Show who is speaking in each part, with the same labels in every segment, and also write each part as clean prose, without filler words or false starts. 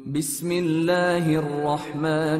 Speaker 1: بسم اللہ الرحمن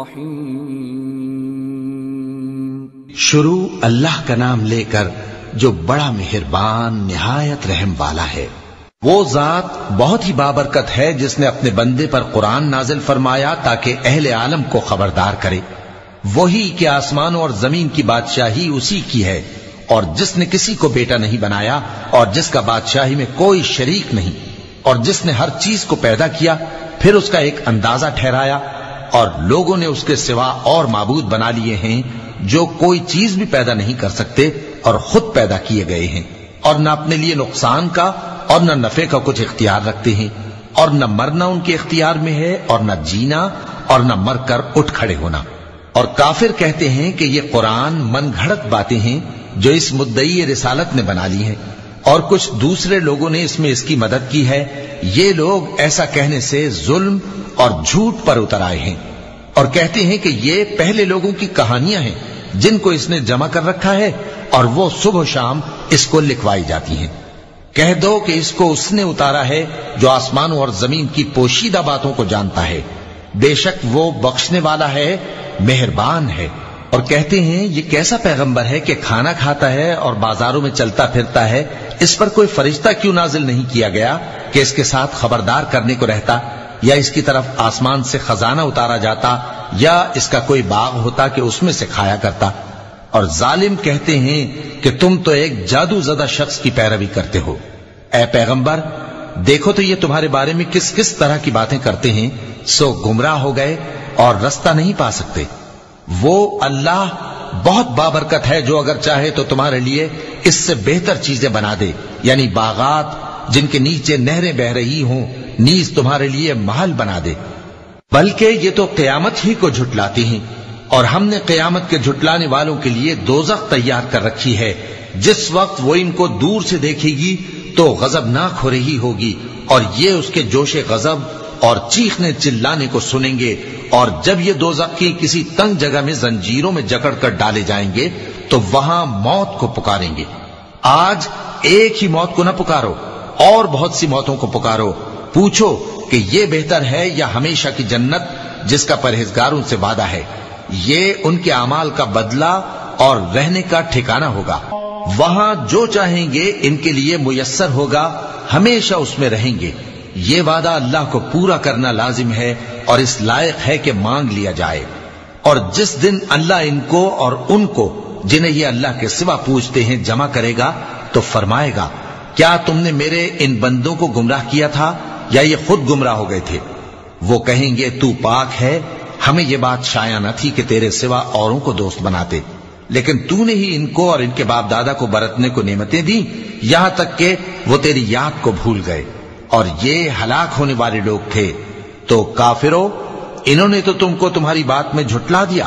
Speaker 1: الرحیم۔
Speaker 2: شروع اللہ کا نام لے کر جو بڑا مہربان نہایت رحم والا ہے۔ وہ ذات بہت ہی بابرکت ہے جس نے اپنے بندے پر قرآن نازل فرمایا تاکہ اہل عالم کو خبردار کرے۔ وہی کہ آسمانوں اور زمین کی بادشاہی اسی کی ہے، اور جس نے کسی کو بیٹا نہیں بنایا اور جس کا بادشاہی میں کوئی شریک نہیں، اور جس نے ہر چیز کو پیدا کیا پھر اس کا ایک اندازہ ٹھہرایا، اور لوگوں نے اس کے سوا اور معبود بنا لیے ہیں جو کوئی چیز بھی پیدا نہیں کر سکتے اور خود پیدا کیے گئے ہیں، اور نہ اپنے لیے نقصان کا اور نہ نفع کا کچھ اختیار رکھتے ہیں، اور نہ مرنا ان کے اختیار میں ہے اور نہ جینا اور نہ مر کر اٹھ کھڑے ہونا۔ اور کافر کہتے ہیں کہ یہ قرآن من گھڑت باتیں ہیں جو اس مدعی رسالت نے بنا لی ہیں، اور کچھ دوسرے لوگوں نے اس میں اس کی مدد کی ہے۔ یہ لوگ ایسا کہنے سے ظلم اور جھوٹ پر اتر آئے ہیں، اور کہتے ہیں کہ یہ پہلے لوگوں کی کہانیاں ہیں جن کو اس نے جمع کر رکھا ہے اور وہ صبح و شام اس کو لکھوائی جاتی ہیں۔ کہہ دو کہ اس کو اس نے اتارا ہے جو آسمانوں اور زمین کی پوشیدہ باتوں کو جانتا ہے، بے شک وہ بخشنے والا ہے، مہربان ہے۔ اور کہتے ہیں یہ کیسا پیغمبر ہے کہ کھانا کھاتا ہے اور بازاروں میں چلتا پھرتا ہے، اس پر کوئی فرشتہ کیوں نازل نہیں کیا گیا کہ اس کے ساتھ خبردار کرنے کو رہتا، یا اس کی طرف آسمان سے خزانہ اتارا جاتا، یا اس کا کوئی باغ ہوتا کہ اس میں سے کھایا کرتا۔ اور ظالم کہتے ہیں کہ تم تو ایک جادو زدہ شخص کی پیروی کرتے ہو۔ اے پیغمبر دیکھو تو یہ تمہارے بارے میں کس کس طرح کی باتیں کرتے ہیں، سو گمراہ ہو گئے اور رستہ نہیں پا سکتے۔ وہ اللہ بہت بابرکت ہے جو اگر چاہے تو تمہارے لیے اس سے بہتر چیزیں بنا دے، یعنی باغات جن کے نیچے نہریں بہ رہی ہوں، نیز تمہارے لیے محل بنا دے۔ بلکہ یہ تو قیامت ہی کو جھٹلاتی ہیں، اور ہم نے قیامت کے جھٹلانے والوں کے لیے دوزخ تیار کر رکھی ہے، جس وقت وہ ان کو دور سے دیکھے گی تو غضبناک ہو رہی ہوگی، اور یہ اس کے جوش غضب اور چیخنے چلانے کو سنیں گے۔ اور جب یہ دوزخ کی کسی تنگ جگہ میں زنجیروں میں جکڑ کر ڈالے جائیں گے تو وہاں موت کو پکاریں گے۔ آج ایک ہی موت کو نہ پکارو، اور بہت سی موتوں کو پکارو، پوچھو کہ یہ بہتر ہے یا ہمیشہ کی جنت جس کا پرہیزگاروں سے وعدہ ہے۔ یہ ان کے اعمال کا بدلہ اور رہنے کا ٹھکانہ ہوگا، وہاں جو چاہیں گے ان کے لیے میسر ہوگا، ہمیشہ اس میں رہیں گے۔ یہ وعدہ اللہ کو پورا کرنا لازم ہے اور اس لائق ہے کہ مانگ لیا جائے۔ اور جس دن اللہ ان کو اور ان کو جنہیں یہ اللہ کے سوا پوچھتے ہیں جمع کرے گا تو فرمائے گا، کیا تم نے میرے ان بندوں کو گمراہ کیا تھا یا یہ خود گمراہ ہو گئے تھے؟ وہ کہیں گے تو پاک ہے، ہمیں یہ بات شایع نہ تھی کہ تیرے سوا اوروں کو دوست بناتے، لیکن تو نے ہی ان کو اور ان کے باپ دادا کو برتنے کو نعمتیں دی، یہاں تک کہ وہ تیری یاد کو بھول گئے، اور یہ ہلاک ہونے والے لوگ تھے۔ تو کافرو، انہوں نے تو تم کو تمہاری بات میں جھٹلا دیا،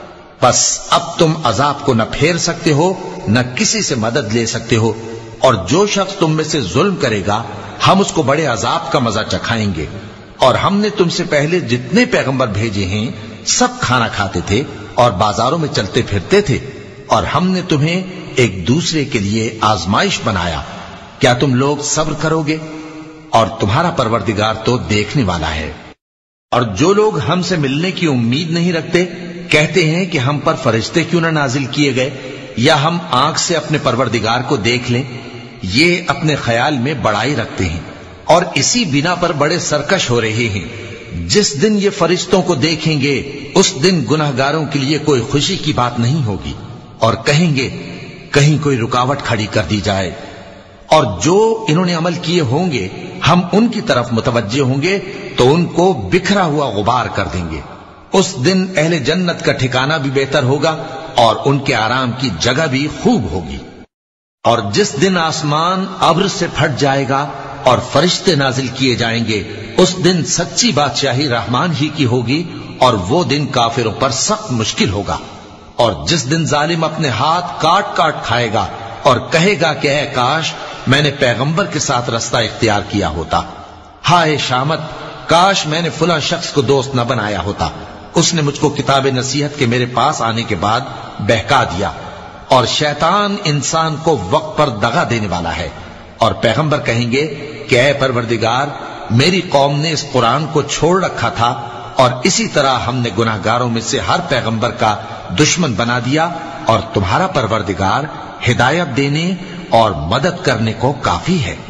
Speaker 2: بس اب تم عذاب کو نہ پھیر سکتے ہو نہ کسی سے مدد لے سکتے ہو، اور جو شخص تم میں سے ظلم کرے گا ہم اس کو بڑے عذاب کا مزہ چکھائیں گے۔ اور ہم نے تم سے پہلے جتنے پیغمبر بھیجے ہیں سب کھانا کھاتے تھے اور بازاروں میں چلتے پھرتے تھے، اور ہم نے تمہیں ایک دوسرے کے لیے آزمائش بنایا، کیا تم لوگ صبر کرو گے؟ اور تمہارا پروردگار تو دیکھنے والا ہے۔ اور جو لوگ ہم سے ملنے کی امید نہیں رکھتے کہتے ہیں کہ ہم پر فرشتے کیوں نہ نازل کیے گئے، یا ہم آنکھ سے اپنے پروردگار کو دیکھ لیں۔ یہ اپنے خیال میں بڑائی رکھتے ہیں اور اسی بنا پر بڑے سرکش ہو رہے ہیں۔ جس دن یہ فرشتوں کو دیکھیں گے اس دن گناہگاروں کے لیے کوئی خوشی کی بات نہیں ہوگی، اور کہیں گے کہیں کوئی رکاوٹ کھڑی کر دی جائے۔ اور جو انہوں نے عمل کیے ہوں گے ہم ان کی طرف متوجہ ہوں گے تو ان کو بکھرا ہوا غبار کر دیں گے۔ اس دن اہل جنت کا ٹھکانہ بھی بہتر ہوگا اور ان کے آرام کی جگہ بھی خوب ہوگی۔ اور جس دن آسمان ابر سے پھٹ جائے گا اور فرشتے نازل کیے جائیں گے اس دن سچی بادشاہی رحمان ہی کی ہوگی، اور وہ دن کافروں پر سخت مشکل ہوگا۔ اور جس دن ظالم اپنے ہاتھ کاٹ کاٹ کھائے گا اور کہے گا کہ اے کاش میں نے پیغمبر کے ساتھ رستہ اختیار کیا ہوتا، ہائے شامت کاش میں نے فلاں شخص کو دوست نہ بنایا ہوتا، اس نے مجھ کو کتاب نصیحت کے میرے پاس آنے کے بعد بہکا دیا۔ اور شیطان انسان کو وقت پر دغا دینے والا ہے، اور پیغمبر کہیں گے کہ اے پروردگار میری قوم نے اس قرآن کو چھوڑ رکھا تھا اور اسی طرح ہم نے گناہگاروں میں سے ہر پیغمبر کا دشمن بنا دیا، اور تمہارا پروردگار ہدایت دینے اور مدد کرنے کو کافی ہے۔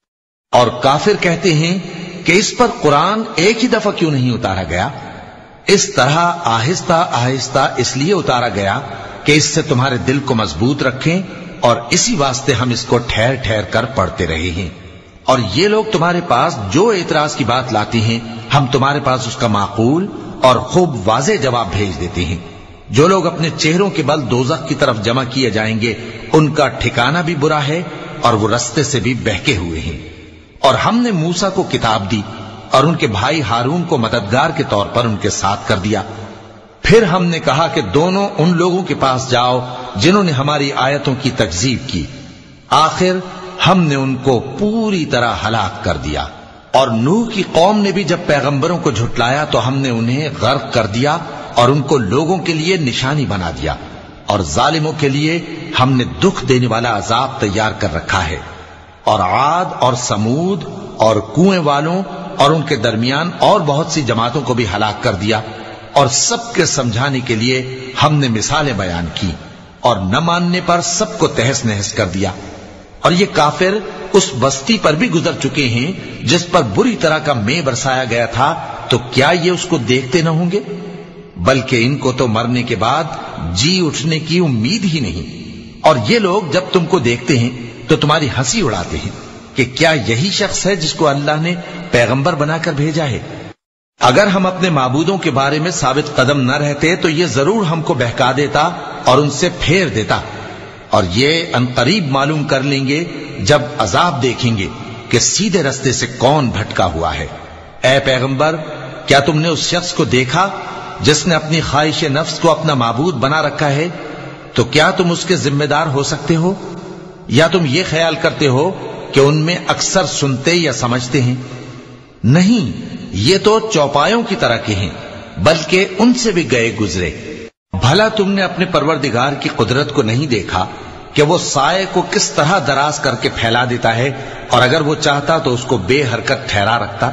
Speaker 2: اور کافر کہتے ہیں کہ اس پر قرآن ایک ہی دفعہ کیوں نہیں اتارا گیا؟ اس طرح آہستہ آہستہ اس لیے اتارا گیا کہ اس سے تمہارے دل کو مضبوط رکھیں، اور اسی واسطے ہم اس کو ٹھہر ٹھہر کر پڑھتے رہے ہیں۔ اور یہ لوگ تمہارے پاس جو اعتراض کی بات لاتے ہیں، ہم تمہارے پاس اس کا معقول اور خوب واضح جواب بھیج دیتے ہیں۔ جو لوگ اپنے چہروں کے بل دوزخ کی طرف جمع کیے جائیں گے، ان کا ٹھکانہ بھی برا ہے اور وہ رستے سے بھی بہکے ہوئے ہیں۔ اور ہم نے موسیٰ کو کتاب دی اور ان کے بھائی ہارون کو مددگار کے طور پر ان کے ساتھ کر دیا۔ پھر ہم نے کہا کہ دونوں ان لوگوں کے پاس جاؤ جنہوں نے ہماری آیتوں کی تکذیب کی۔ آخر ہم نے ان کو پوری طرح ہلاک کر دیا۔ اور نوح کی قوم نے بھی جب پیغمبروں کو جھٹلایا تو ہم نے انہیں غرق کر دیا اور ان کو لوگوں کے لیے نشانی بنا دیا، اور ظالموں کے لیے ہم نے دکھ دینے والا عذاب تیار کر رکھا ہے۔ اور عاد اور سمود اور کنویں والوں اور ان کے درمیان اور بہت سی جماعتوں کو بھی ہلاک کر دیا، اور سب کے سمجھانے کے لیے ہم نے مثالیں بیان کی، اور نہ ماننے پر سب کو تہس نہس کر دیا۔ اور یہ کافر اس بستی پر بھی گزر چکے ہیں جس پر بری طرح کا مے برسایا گیا تھا، تو کیا یہ اس کو دیکھتے نہ ہوں گے؟ بلکہ ان کو تو مرنے کے بعد جی اٹھنے کی امید ہی نہیں۔ اور یہ لوگ جب تم کو دیکھتے ہیں تو تمہاری ہنسی اڑاتے ہیں کہ کیا یہی شخص ہے جس کو اللہ نے پیغمبر بنا کر بھیجا ہے؟ اگر ہم اپنے معبودوں کے بارے میں ثابت قدم نہ رہتے تو یہ ضرور ہم کو بہکا دیتا اور ان سے پھیر دیتا، اور یہ عنقریب معلوم کر لیں گے جب عذاب دیکھیں گے کہ سیدھے رستے سے کون بھٹکا ہوا ہے۔ اے پیغمبر، کیا تم نے اس شخص کو دیکھا جس نے اپنی خواہش نفس کو اپنا معبود بنا رکھا ہے؟ تو کیا تم اس کے ذمہ دار ہو سکتے ہو؟ یا تم یہ خیال کرتے ہو کہ ان میں اکثر سنتے یا سمجھتے ہیں؟ نہیں، یہ تو چوپایوں کی طرح کے ہیں، بلکہ ان سے بھی گئے گزرے۔ بھلا تم نے اپنے پروردگار کی قدرت کو نہیں دیکھا کہ وہ سائے کو کس طرح دراز کر کے پھیلا دیتا ہے، اور اگر وہ چاہتا تو اس کو بے حرکت ٹھہرا رکھتا؟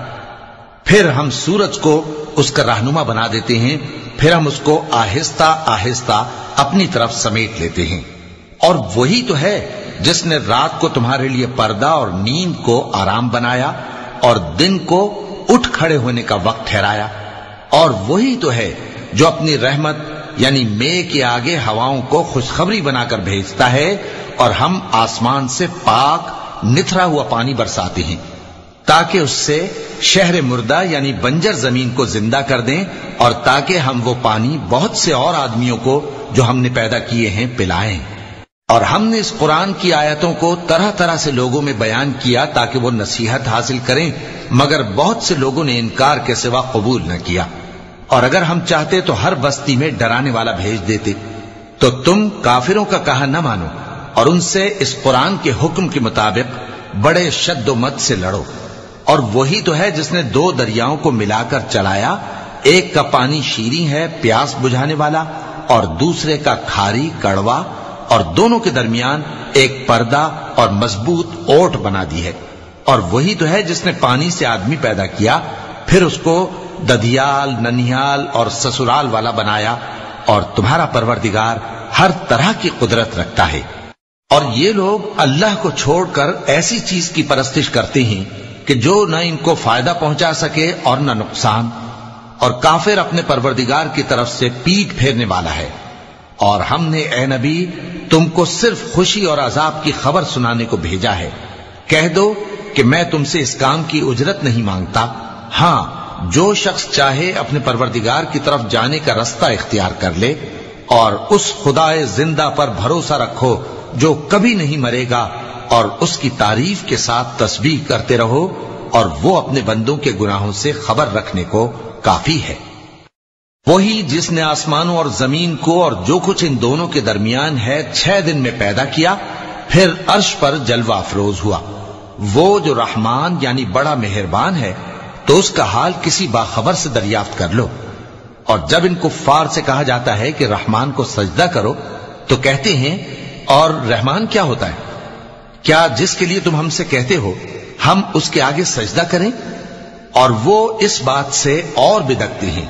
Speaker 2: پھر ہم سورج کو اس کا رہنما بنا دیتے ہیں، پھر ہم اس کو آہستہ آہستہ اپنی طرف سمیٹ لیتے ہیں۔ اور وہی تو ہے جس نے رات کو تمہارے لیے پردہ اور نیند کو آرام بنایا اور دن کو اٹھ کھڑے ہونے کا وقت ٹھہرایا۔ اور وہی تو ہے جو اپنی رحمت یعنی مے کے آگے ہواؤں کو خوشخبری بنا کر بھیجتا ہے، اور ہم آسمان سے پاک نتھرا ہوا پانی برساتے ہیں تاکہ اس سے شہر مردہ یعنی بنجر زمین کو زندہ کر دیں، اور تاکہ ہم وہ پانی بہت سے اور آدمیوں کو جو ہم نے پیدا کیے ہیں پلائیں۔ اور ہم نے اس قرآن کی آیتوں کو طرح طرح سے لوگوں میں بیان کیا تاکہ وہ نصیحت حاصل کریں، مگر بہت سے لوگوں نے انکار کے سوا قبول نہ کیا۔ اور اگر ہم چاہتے تو ہر بستی میں ڈرانے والا بھیج دیتے، تو تم کافروں کا کہا نہ مانو اور ان سے اس قرآن کے حکم کے مطابق بڑے شد و مت سے لڑو۔ اور وہی تو ہے جس نے دو دریاؤں کو ملا کر چلایا، ایک کا پانی شیریں ہے پیاس بجھانے والا، اور دوسرے کا کھاری کڑوا، اور دونوں کے درمیان ایک پردہ اور مضبوط اوٹ بنا دی ہے۔ اور وہی تو ہے جس نے پانی سے آدمی پیدا کیا، پھر اس کو ددھیال، ننھیال اور سسرال والا بنایا، اور تمہارا پروردگار ہر طرح کی قدرت رکھتا ہے۔ اور یہ لوگ اللہ کو چھوڑ کر ایسی چیز کی پرستش کرتے ہیں کہ جو نہ ان کو فائدہ پہنچا سکے اور نہ نقصان، اور کافر اپنے پروردگار کی طرف سے پیٹ پھیرنے والا ہے۔ اور ہم نے اے نبی تم کو صرف خوشی اور عذاب کی خبر سنانے کو بھیجا ہے۔ کہہ دو کہ میں تم سے اس کام کی اجرت نہیں مانگتا، ہاں جو شخص چاہے اپنے پروردگار کی طرف جانے کا رستہ اختیار کر لے، اور اس خدائے زندہ پر بھروسہ رکھو جو کبھی نہیں مرے گا، اور اس کی تعریف کے ساتھ تسبیح کرتے رہو، اور وہ اپنے بندوں کے گناہوں سے خبر رکھنے کو کافی ہے۔ وہی جس نے آسمانوں اور زمین کو اور جو کچھ ان دونوں کے درمیان ہے 6 دن میں پیدا کیا، پھر عرش پر جلوہ افروز ہوا۔ وہ جو رحمان یعنی بڑا مہربان ہے، تو اس کا حال کسی باخبر سے دریافت کر لو۔ اور جب ان کفار سے کہا جاتا ہے کہ رحمان کو سجدہ کرو، تو کہتے ہیں اور رحمان کیا ہوتا ہے؟ کیا جس کے لیے تم ہم سے کہتے ہو ہم اس کے آگے سجدہ کریں؟ اور وہ اس بات سے اور بدکتے ہیں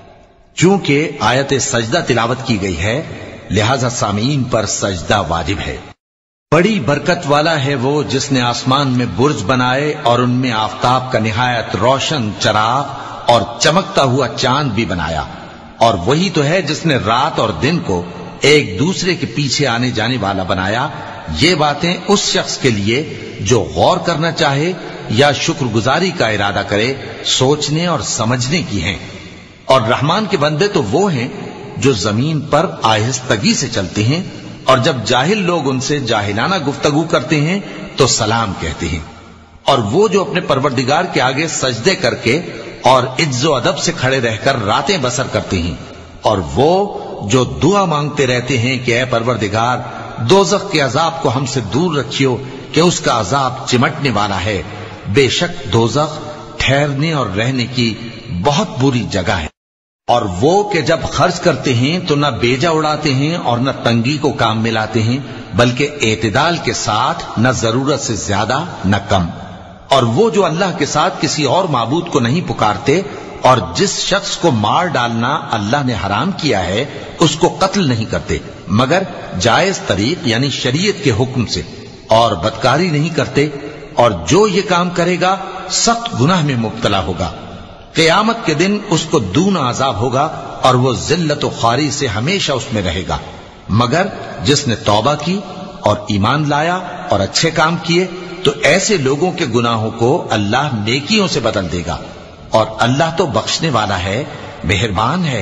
Speaker 2: چونکہ آیت سجدہ تلاوت کی گئی ہے، لہذا سامعین پر سجدہ واجب ہے۔ بڑی برکت والا ہے وہ جس نے آسمان میں برج بنائے اور ان میں آفتاب کا نہایت روشن چراغ اور چمکتا ہوا چاند بھی بنایا، اور وہی تو ہے جس نے رات اور دن کو ایک دوسرے کے پیچھے آنے جانے والا بنایا۔ یہ باتیں اس شخص کے لیے جو غور کرنا چاہے یا شکر گزاری کا ارادہ کرے سوچنے اور سمجھنے کی ہیں۔ اور رحمان کے بندے تو وہ ہیں جو زمین پر آہستگی سے چلتے ہیں، اور جب جاہل لوگ ان سے جاہلانہ گفتگو کرتے ہیں تو سلام کہتے ہیں۔ اور وہ جو اپنے پروردگار کے آگے سجدے کر کے اور عز و ادب سے کھڑے رہ کر راتیں بسر کرتے ہیں، اور وہ جو دعا مانگتے رہتے ہیں کہ اے پروردگار دوزخ کے عذاب کو ہم سے دور رکھیو کہ اس کا عذاب چمٹنے والا ہے۔ بے شک دوزخ ٹھہرنے اور رہنے کی بہت بری جگہ ہے۔ اور وہ کہ جب خرچ کرتے ہیں تو نہ بیجا اڑاتے ہیں اور نہ تنگی کو کام میں لاتے ہیں، بلکہ اعتدال کے ساتھ، نہ ضرورت سے زیادہ نہ کم۔ اور وہ جو اللہ کے ساتھ کسی اور معبود کو نہیں پکارتے، اور جس شخص کو مار ڈالنا اللہ نے حرام کیا ہے اس کو قتل نہیں کرتے مگر جائز طریق یعنی شریعت کے حکم سے، اور بدکاری نہیں کرتے، اور جو یہ کام کرے گا سخت گناہ میں مبتلا ہوگا۔ قیامت کے دن اس کو دونا عذاب ہوگا اور وہ ذلت و خواری سے ہمیشہ اس میں رہے گا، مگر جس نے توبہ کی اور ایمان لایا اور اچھے کام کیے تو ایسے لوگوں کے گناہوں کو اللہ نیکیوں سے بدل دے گا، اور اللہ تو بخشنے والا ہے، مہربان ہے۔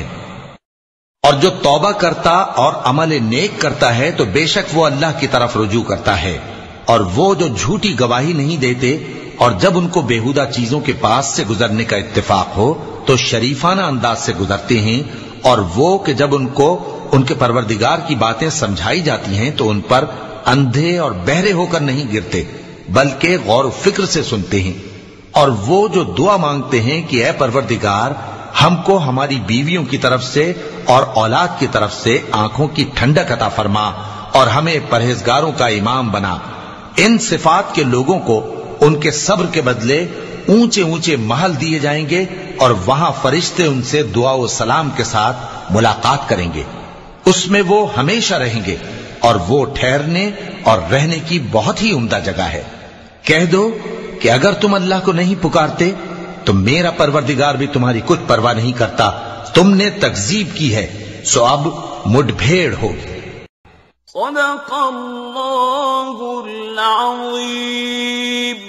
Speaker 2: اور جو توبہ کرتا اور عمل نیک کرتا ہے تو بے شک وہ اللہ کی طرف رجوع کرتا ہے۔ اور وہ جو جھوٹی گواہی نہیں دیتے اور جب ان کو بیہودہ چیزوں کے پاس سے گزرنے کا اتفاق ہو تو شریفانہ انداز سے گزرتے ہیں، اور وہ کہ جب ان کو ان کے پروردگار کی باتیں سمجھائی جاتی ہیں تو ان پر اندھے اور بہرے ہو کر نہیں گرتے بلکہ غور و فکر سے سنتے ہیں۔ اور وہ جو دعا مانگتے ہیں کہ اے پروردگار ہم کو ہماری بیویوں کی طرف سے اور اولاد کی طرف سے آنکھوں کی ٹھنڈک عطا فرما اور ہمیں پرہیزگاروں کا امام بنا، ان صفات کے لوگوں کو ان کے صبر کے بدلے اونچے اونچے محل دیے جائیں گے، اور وہاں فرشتے ان سے دعا و سلام کے ساتھ ملاقات کریں گے، اس میں وہ ہمیشہ رہیں گے، اور وہ ٹھہرنے اور رہنے کی بہت ہی عمدہ جگہ ہے۔ کہہ دو کہ اگر تم اللہ کو نہیں پکارتے تو میرا پروردگار بھی تمہاری کچھ پرواہ نہیں کرتا، تم نے تکذیب کی ہے سو اب مڈ بھیڑ ہوگی۔
Speaker 3: صدق اللہ العظیم۔